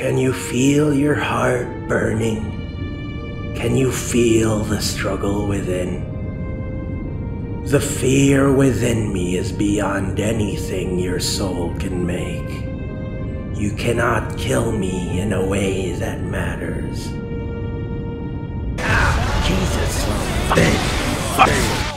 Can you feel your heart burning? Can you feel the struggle within? The fear within me is beyond anything your soul can make. You cannot kill me in a way that matters. Jesus, fuck.